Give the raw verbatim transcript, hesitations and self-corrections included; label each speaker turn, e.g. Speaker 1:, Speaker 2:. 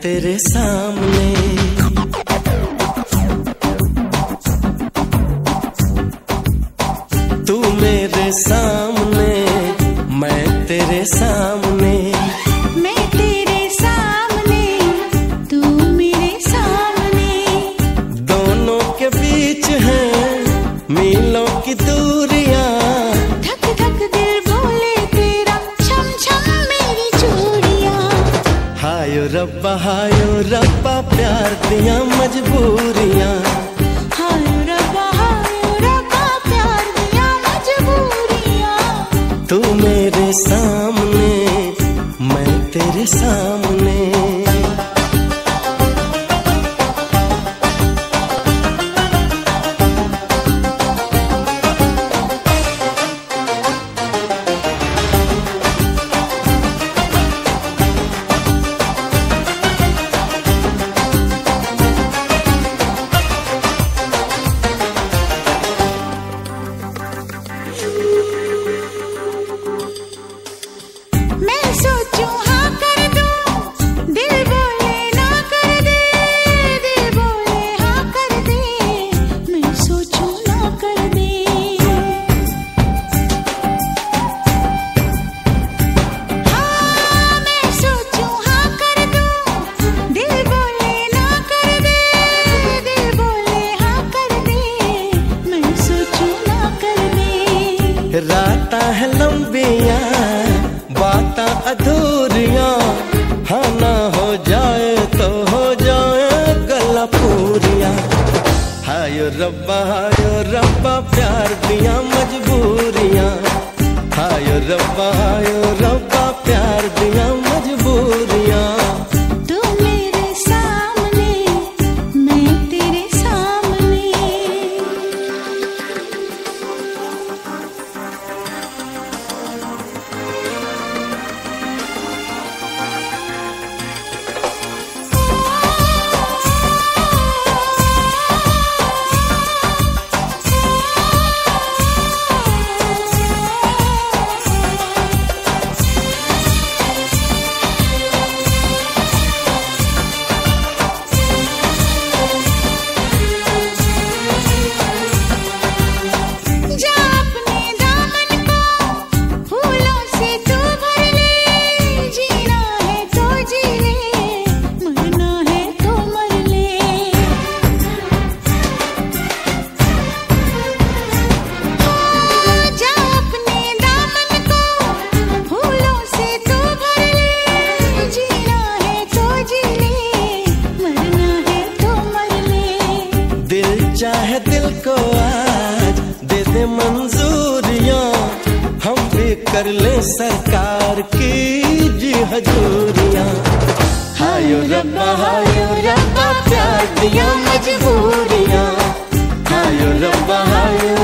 Speaker 1: तेरे सामने, तू मेरे सामने, मैं तेरे सामने,
Speaker 2: मैं तेरे सामने, तू मेरे सामने।
Speaker 1: दोनों के बीच है मीलों की दूरियां,
Speaker 2: धक धक दिल बोले तेरा, छम छम मेरी चूड़ियां।
Speaker 1: हायो रब्बा हायो रब्बा प्यार दिया मजबूरियां,
Speaker 2: हायो रब्बा हायो रब्बा प्यार दिया मजबूरियां।
Speaker 1: तू मेरे सामने, मैं तेरे सामने।
Speaker 2: मैं सोचूं हाँ कर दूं, दिल बोले ना कर दे, दिल बोले हाँ कर दे, मैं सोचूं ना कर दे। हाँ मैं सोचूं हाँ कर दूं, दिल बोले ना कर दे, दिल बोले हाँ कर दे, मैं सोचूं ना कर दे।
Speaker 1: रातां है लंबियां, बातां अधूरियां, हाँ ना हो जाए तो हो जाए गल्लां पूरियां। हायो रब्बा हायो रब्बा प्यार दिया मजबूरियां, हायो रब्बा हायो रब्बा प्यार दिया मजबूरियां।
Speaker 2: तू मेरे सामने, मैं तेरे सामने। जा अपने दामन को फूलों से तू भर ले, जीना है तो जी ले, मरना है तो मर ले। जा अपने दामन को फूलों से तू भर ले, जीना है तो जी ले, मरना है तो मर ले।
Speaker 1: दिल चाहे दिल को आज दे दे मंजूरियां, हम भी कर ले सरकार की जी हजूरियां। हायो रब्बा हायो रब्बा प्यार दिया मजबूरियां, हायो रब्बा हायो